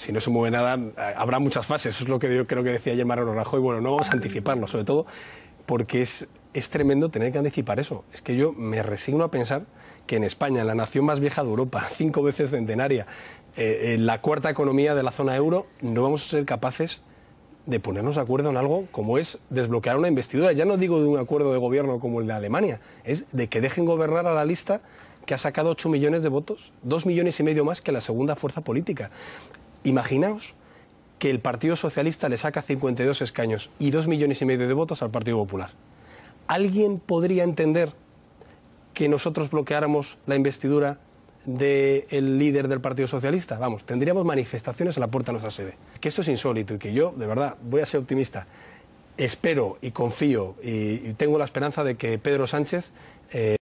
si no se mueve nada, habrá muchas fases. Eso es lo que yo creo que decía ayer Mariano Rajoy. Bueno, no vamos a anticiparlo, sobre todo porque es tremendo tener que anticipar eso. Es que yo me resigno a pensar que en España, la nación más vieja de Europa, 5 veces centenaria, la cuarta economía de la zona euro, no vamos a ser capaces de ponernos de acuerdo en algo como es desbloquear una investidura. Ya no digo de un acuerdo de gobierno como el de Alemania, es de que dejen gobernar a la lista que ha sacado 8 millones de votos, 2,5 millones más que la segunda fuerza política. Imaginaos que el Partido Socialista le saca 52 escaños y 2,5 millones de votos al Partido Popular. ¿Alguien podría entender que nosotros bloqueáramos la investidura del líder del Partido Socialista? Vamos, tendríamos manifestaciones en la puerta de nuestra sede. Que esto es insólito y que yo, de verdad, voy a ser optimista. Espero y confío y tengo la esperanza de que Pedro Sánchez